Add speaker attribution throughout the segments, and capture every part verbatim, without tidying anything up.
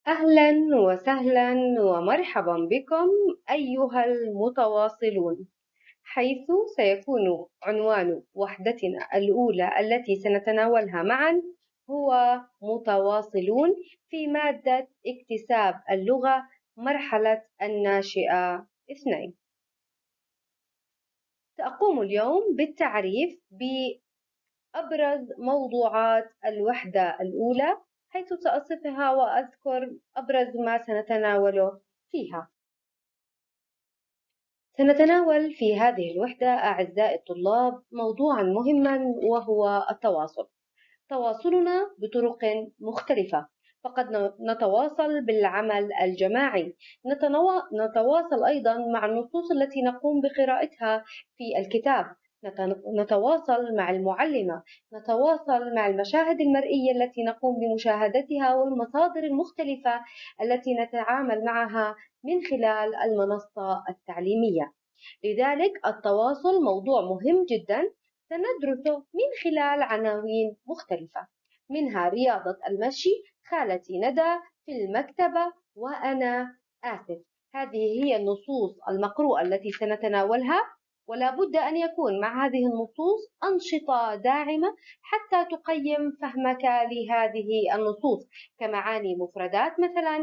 Speaker 1: أهلا وسهلا ومرحبا بكم أيها المتواصلون، حيث سيكون عنوان وحدتنا الأولى التي سنتناولها معا هو متواصلون في مادة اكتساب اللغة مرحلة الناشئة اثنين. سأقوم اليوم بالتعريف بأبرز موضوعات الوحدة الأولى، حيث سأصفها وأذكر أبرز ما سنتناوله فيها. سنتناول في هذه الوحدة أعزائي الطلاب موضوعا مهما وهو التواصل. تواصلنا بطرق مختلفة، فقد نتواصل بالعمل الجماعي، نتواصل أيضا مع النصوص التي نقوم بقراءتها في الكتاب، نتواصل مع المعلمة، نتواصل مع المشاهد المرئية التي نقوم بمشاهدتها والمصادر المختلفة التي نتعامل معها من خلال المنصة التعليمية. لذلك التواصل موضوع مهم جدا سندرسه من خلال عناوين مختلفة، منها رياضة المشي، خالتي ندى، في المكتبة، وأنا آسف. هذه هي النصوص المقروءة التي سنتناولها، ولا بد أن يكون مع هذه النصوص أنشطة داعمة حتى تقيم فهمك لهذه النصوص، كمعاني مفردات مثلا،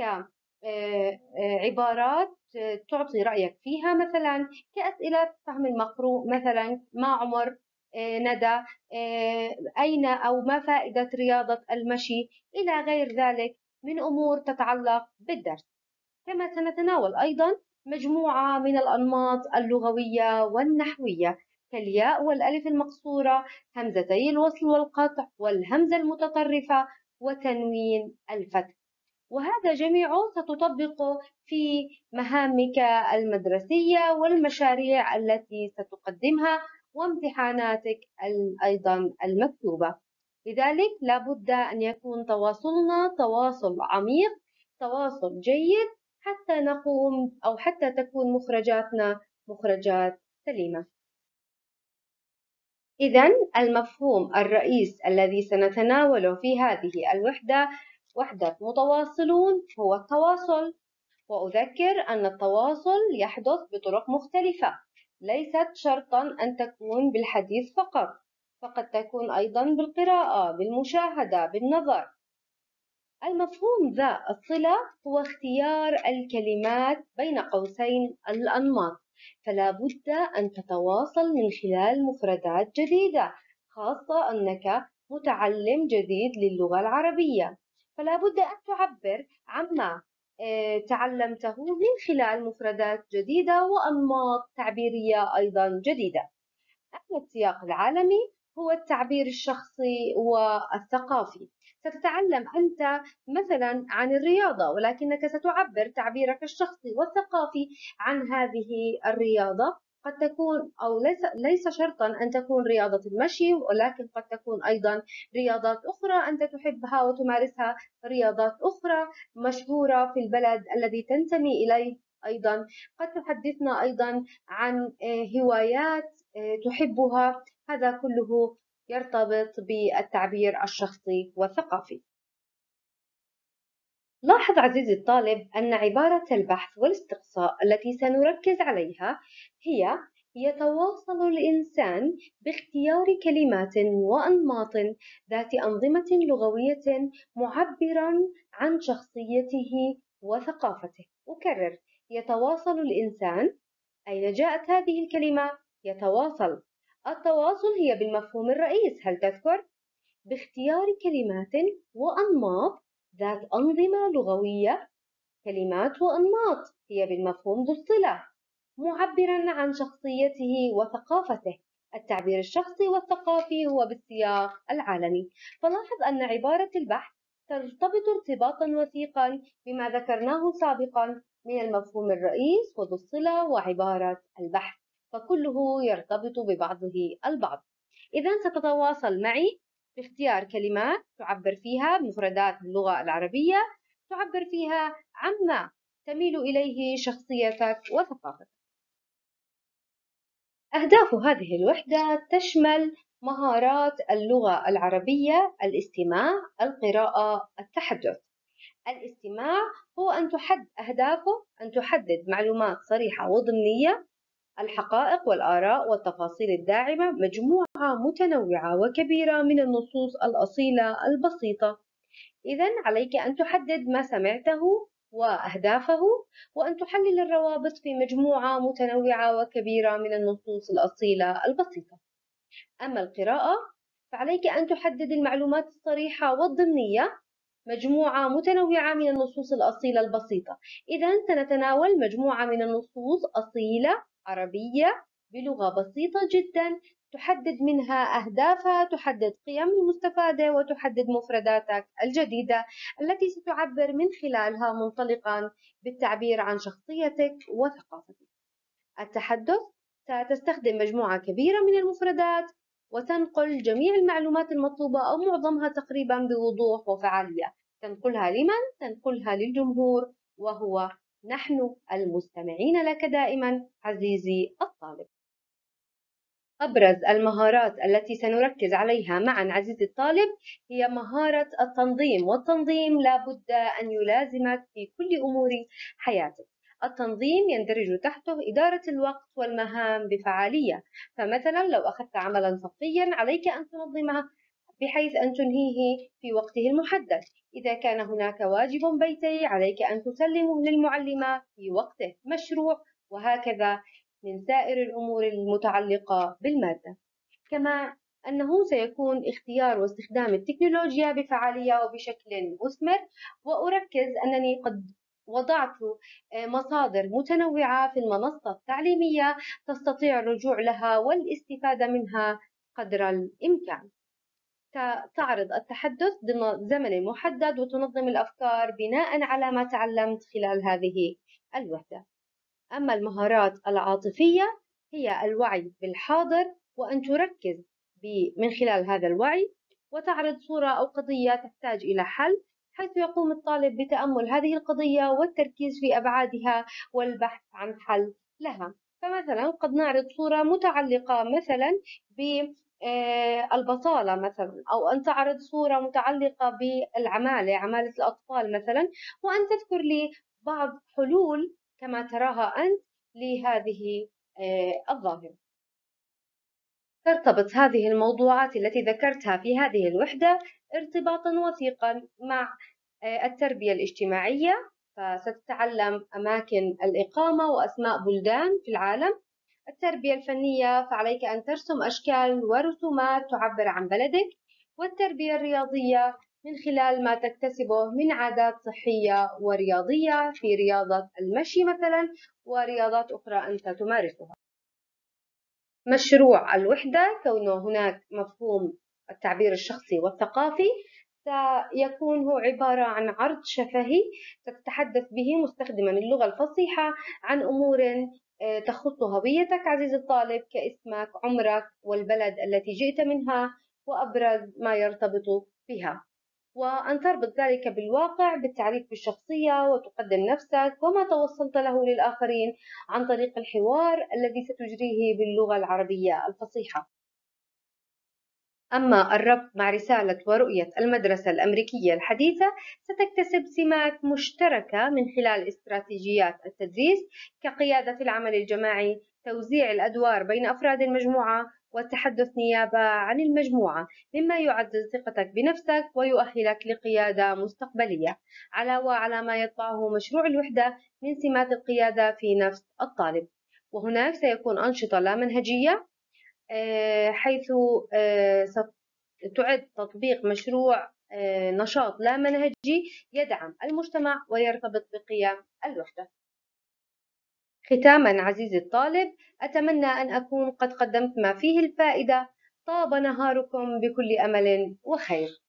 Speaker 1: كعبارات تعطي رأيك فيها مثلا، كأسئلة فهم المقروء مثلا: ما عمر ندى؟ أين أو ما فائدة رياضة المشي؟ إلى غير ذلك من أمور تتعلق بالدرس. كما سنتناول أيضا مجموعة من الأنماط اللغوية والنحوية، كالياء والألف المقصورة، همزتي الوصل والقطع، والهمزة المتطرفة، وتنوين الفتح. وهذا جميعه ستطبقه في مهامك المدرسية والمشاريع التي ستقدمها وامتحاناتك أيضا المكتوبة. لذلك لا بد أن يكون تواصلنا تواصل عميق، تواصل جيد، حتى نقوم أو حتى تكون مخرجاتنا مخرجات سليمة. إذن المفهوم الرئيس الذي سنتناوله في هذه الوحدة، وحدة متواصلون، هو التواصل. وأذكر أن التواصل يحدث بطرق مختلفة، ليست شرطا أن تكون بالحديث فقط، فقد تكون أيضا بالقراءة، بالمشاهدة، بالنظر. المفهوم ذا الصلة هو اختيار الكلمات بين قوسين الأنماط، فلا بد أن تتواصل من خلال مفردات جديدة، خاصة أنك متعلم جديد للغة العربية، فلا بد أن تعبر عما تعلمته من خلال مفردات جديدة وأنماط تعبيرية أيضا جديدة. أما السياق العالمي هو التعبير الشخصي والثقافي. ستتعلم أنت مثلا عن الرياضة، ولكنك ستعبر تعبيرك الشخصي والثقافي عن هذه الرياضة. قد تكون أو ليس ليس شرطا أن تكون رياضة المشي، ولكن قد تكون أيضا رياضات أخرى أنت تحبها وتمارسها، رياضات أخرى مشهورة في البلد الذي تنتمي إليه. أيضا قد تحدثنا أيضا عن هوايات تحبها. هذا كله يرتبط بالتعبير الشخصي والثقافي. لاحظ عزيزي الطالب أن عبارة البحث والاستقصاء التي سنركز عليها هي: يتواصل الإنسان باختيار كلمات وأنماط ذات أنظمة لغوية معبرا عن شخصيته وثقافته. أكرر: يتواصل الإنسان. أين جاءت هذه الكلمة؟ يتواصل. التواصل هي بالمفهوم الرئيس، هل تذكر؟ باختيار كلمات وأنماط ذات أنظمة لغوية. كلمات وأنماط هي بالمفهوم ذو الصلة، معبرا عن شخصيته وثقافته. التعبير الشخصي والثقافي هو بالسياق العالمي. فلاحظ أن عبارة البحث ترتبط ارتباطا وثيقا بما ذكرناه سابقا من المفهوم الرئيس وذو الصلة وعبارة البحث، فكله يرتبط ببعضه البعض. إذا ستتواصل معي باختيار كلمات تعبر فيها بمفردات اللغة العربية، تعبر فيها عما تميل إليه شخصيتك وثقافتك. أهداف هذه الوحدة تشمل مهارات اللغة العربية: الاستماع، القراءة، التحدث. الاستماع هو أن تحدد أهدافه، أن تحدد معلومات صريحة وضمنية، الحقائق والآراء والتفاصيل الداعمة، مجموعة متنوعة وكبيرة من النصوص الأصيلة البسيطة. إذا عليك أن تحدد ما سمعته وأهدافه، وأن تحلل الروابط في مجموعة متنوعة وكبيرة من النصوص الأصيلة البسيطة. أما القراءة فعليك أن تحدد المعلومات الصريحة والضمنية، مجموعة متنوعة من النصوص الأصيلة البسيطة. إذا سنتناول مجموعة من النصوص أصيلة عربية بلغة بسيطة جدا، تحدد منها أهدافها، تحدد قيم المستفادة، وتحدد مفرداتك الجديدة التي ستعبر من خلالها منطلقا بالتعبير عن شخصيتك وثقافتك. التحدث ستستخدم مجموعة كبيرة من المفردات وتنقل جميع المعلومات المطلوبة أو معظمها تقريبا بوضوح وفعالية. تنقلها لمن؟ تنقلها للجمهور، وهو نحن المستمعين لك دائما عزيزي الطالب. أبرز المهارات التي سنركز عليها معا عزيزي الطالب هي مهارة التنظيم، والتنظيم لا بد أن يلازمك في كل أمور حياتك. التنظيم يندرج تحته إدارة الوقت والمهام بفعالية، فمثلا لو أخذت عملا صفيا عليك أن تنظمه بحيث أن تنهيه في وقته المحدد. إذا كان هناك واجب بيتي عليك أن تسلمه للمعلمة في وقته، مشروع، وهكذا من سائر الأمور المتعلقة بالمادة. كما أنه سيكون اختيار واستخدام التكنولوجيا بفعالية وبشكل مثمر. وأركز أنني قد وضعت مصادر متنوعة في المنصة التعليمية تستطيع الرجوع لها والاستفادة منها قدر الإمكان. تعرض التحدث ضمن زمن محدد وتنظم الأفكار بناء على ما تعلمت خلال هذه الوحدة. أما المهارات العاطفية هي الوعي بالحاضر، وأن تركز من خلال هذا الوعي وتعرض صورة أو قضية تحتاج إلى حل، حيث يقوم الطالب بتأمل هذه القضية والتركيز في أبعادها والبحث عن حل لها. فمثلا قد نعرض صورة متعلقة مثلا بالبطالة مثلا، أو أن تعرض صورة متعلقة بالعمالة، عمالة الأطفال مثلا، وأن تذكر لي بعض حلول كما تراها أنت لهذه الظاهرة. ترتبط هذه الموضوعات التي ذكرتها في هذه الوحدة ارتباطا وثيقا مع التربية الاجتماعية، فستتعلم أماكن الإقامة وأسماء بلدان في العالم. التربية الفنية فعليك أن ترسم أشكال ورسومات تعبر عن بلدك. والتربية الرياضية من خلال ما تكتسبه من عادات صحية ورياضية في رياضة المشي مثلا، ورياضات أخرى أنت تمارسها. مشروع الوحدة كونه هناك مفهوم التعبير الشخصي والثقافي، سيكون هو عبارة عن عرض شفهي تتحدث به مستخدما اللغة الفصيحة عن أمور تخص هويتك عزيزي الطالب، كاسمك، عمرك، والبلد التي جئت منها، وأبرز ما يرتبط بها، وأن تربط ذلك بالواقع بالتعريف بالشخصية وتقدم نفسك وما توصلت له للآخرين عن طريق الحوار الذي ستجريه باللغة العربية الفصيحة. أما الربط مع رسالة ورؤية المدرسة الأمريكية الحديثة ستكتسب سمات مشتركة من خلال استراتيجيات التدريس كقيادة العمل الجماعي، توزيع الأدوار بين أفراد المجموعة، والتحدث نيابة عن المجموعة، مما يعزز ثقتك بنفسك ويؤهلك لقيادة مستقبلية، علاوة على ما يطبعه مشروع الوحدة من سمات القيادة في نفس الطالب. وهناك سيكون أنشطة لا منهجية، حيث تعد تطبيق مشروع نشاط لا منهجي يدعم المجتمع ويرتبط بقيم الوحدة. ختاما عزيزي الطالب، أتمنى أن أكون قد قدمت ما فيه الفائدة. طاب نهاركم بكل أمل وخير.